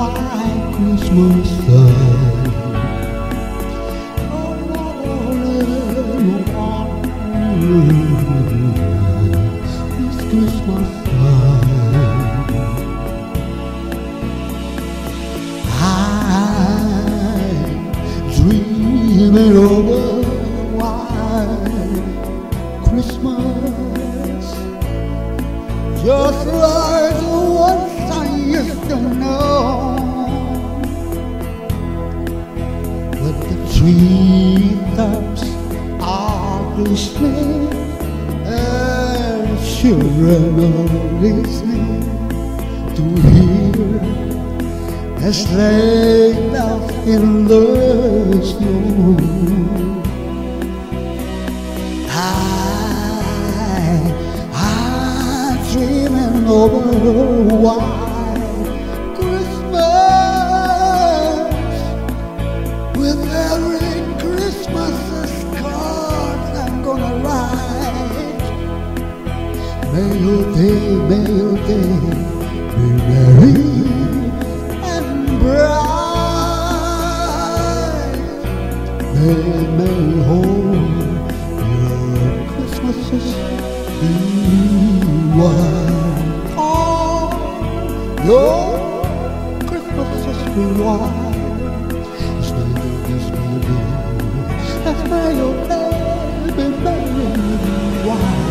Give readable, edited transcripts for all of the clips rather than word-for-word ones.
white Christmas time. This Christmas time, I'm dreaming of a white Christmas, just like the ones I used to know. But the treetops are glistening and children are listening to hear the sleigh bells in the snow. I'm dreaming of a white Christmas, with every Christmas card I'm gonna write. May your day be merry and bright. May all your Christmases be white. All your Christmases be white. Let's may your day be merry and white.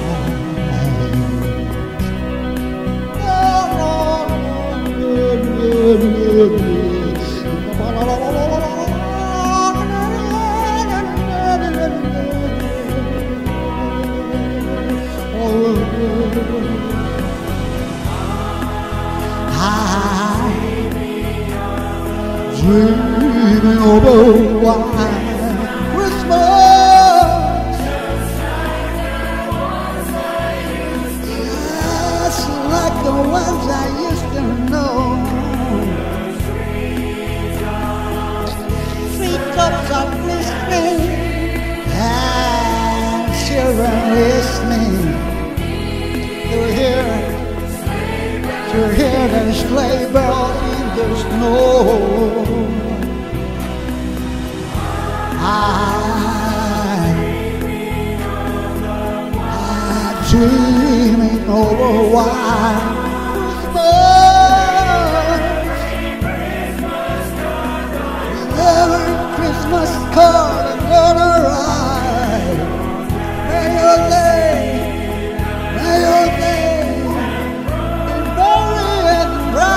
Dreaming of a white Christmas, just like the ones I used to know. Treetops are glistening and children listening to hear the sleigh bells in the snow. I'm dreaming of a white Christmas, with every Christmas card I'm gonna write. May your day be merry and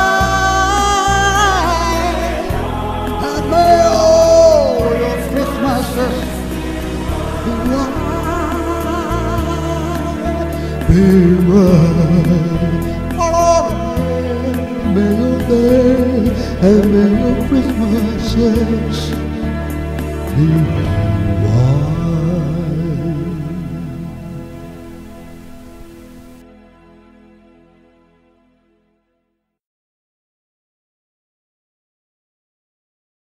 bright, and may all your Christmases be white. Be right. May your day and may your Christmases be right.